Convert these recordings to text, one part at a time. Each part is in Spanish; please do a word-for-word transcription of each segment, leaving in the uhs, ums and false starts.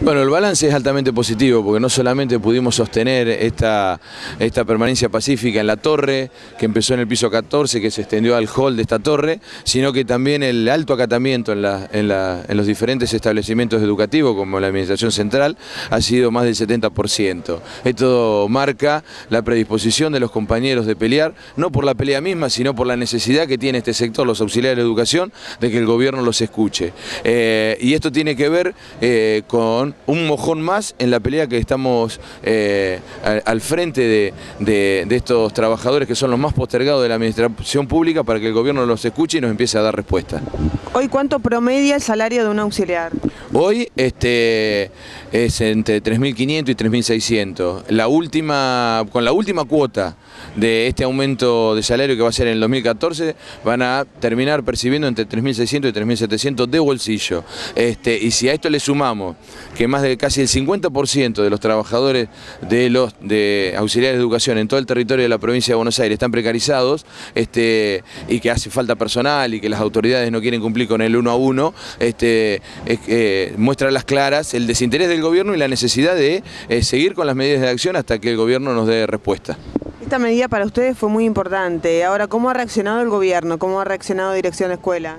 Bueno, el balance es altamente positivo porque no solamente pudimos sostener esta, esta permanencia pacífica en la torre, que empezó en el piso catorce, que se extendió al hall de esta torre, sino que también el alto acatamiento en, la, en, la, en los diferentes establecimientos educativos, como la Administración Central, ha sido más del setenta por ciento. Esto marca la predisposición de los compañeros de pelear, no por la pelea misma, sino por la necesidad que tiene este sector, los auxiliares de educación, de que el gobierno los escuche. Eh, y esto tiene que ver eh, con un mojón más en la pelea que estamos eh, al, al frente de, de, de estos trabajadores que son los más postergados de la administración pública, para que el gobierno los escuche y nos empiece a dar respuesta. Hoy, ¿cuánto promedia el salario de un auxiliar? Hoy este, es entre tres mil quinientos y tres mil seiscientos. La última, con la última cuota de este aumento de salario que va a ser en el dos mil catorce, van a terminar percibiendo entre tres mil seiscientos y tres mil setecientos de bolsillo. Este, y si a esto le sumamos que más de casi el cincuenta por ciento de los trabajadores de los de auxiliares de educación en todo el territorio de la provincia de Buenos Aires están precarizados, este, y que hace falta personal y que las autoridades no quieren cumplir con el uno a uno, este, eh, muestra a las claras el desinterés del gobierno y la necesidad de eh, seguir con las medidas de acción hasta que el gobierno nos dé respuesta. Esta medida para ustedes fue muy importante. Ahora, ¿cómo ha reaccionado el gobierno? ¿Cómo ha reaccionado Dirección de Escuela?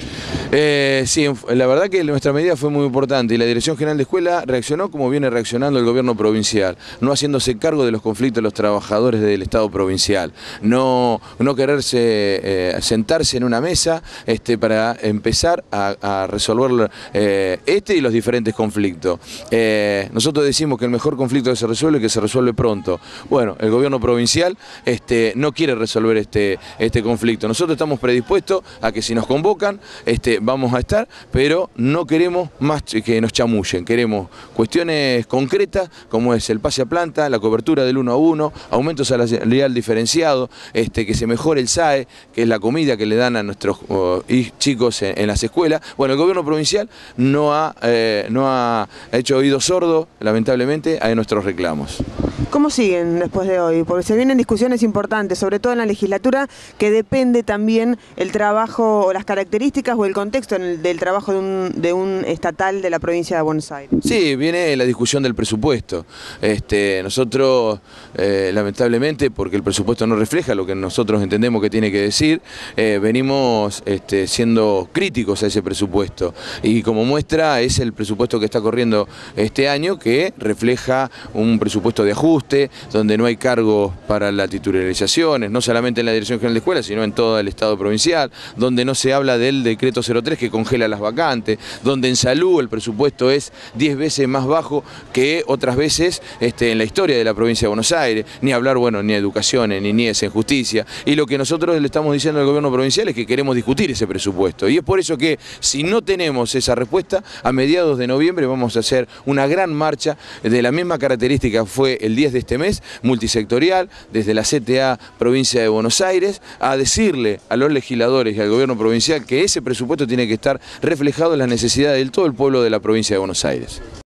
Eh, sí, la verdad que nuestra medida fue muy importante y la Dirección General de Escuela reaccionó como viene reaccionando el gobierno provincial, no haciéndose cargo de los conflictos de los trabajadores del Estado provincial, no, no quererse eh, sentarse en una mesa este, para empezar a, a resolver eh, este y los diferentes conflictos. Eh, nosotros decimos que el mejor conflicto que se resuelve es que se resuelve pronto. Bueno, el gobierno provincial este, no quiere resolver este, este conflicto. Nosotros estamos predispuestos a que si nos convocan, este, vamos a estar, pero no queremos más que nos chamullen, queremos cuestiones concretas como es el pase a planta, la cobertura del uno a uno, aumento salarial diferenciado, este, que se mejore el S A E, que es la comida que le dan a nuestros uh, chicos en, en las escuelas. Bueno, el gobierno provincial no ha, eh, no ha hecho oído sordo, lamentablemente, a nuestros reclamos. ¿Cómo siguen después de hoy? Porque se vienen discusiones importantes, sobre todo en la legislatura, que depende también el trabajo o las características o el contexto en el, del trabajo de un, de un estatal de la provincia de Buenos Aires. Sí, viene la discusión del presupuesto. Este, nosotros, eh, lamentablemente, porque el presupuesto no refleja lo que nosotros entendemos que tiene que decir, eh, venimos este, siendo críticos a ese presupuesto. Y como muestra es el presupuesto que está corriendo este año, que refleja un presupuesto de ajuste, donde no hay cargos para las titularizaciones, no solamente en la Dirección General de Escuela, sino en todo el Estado provincial, donde no se habla del decreto cero tres que congela las vacantes, donde en salud el presupuesto es diez veces más bajo que otras veces este, en la historia de la provincia de Buenos Aires, ni hablar, bueno, ni educación, ni niñez, en justicia, y lo que nosotros le estamos diciendo al gobierno provincial es que queremos discutir ese presupuesto, y es por eso que si no tenemos esa respuesta, a mediados de noviembre vamos a hacer una gran marcha de la misma característica fue el diez de este mes, multisectorial, desde la C T A provincia de Buenos Aires, a decirle a los legisladores y al gobierno provincial que ese presupuesto tiene que estar reflejado en las necesidades de todo el pueblo de la provincia de Buenos Aires.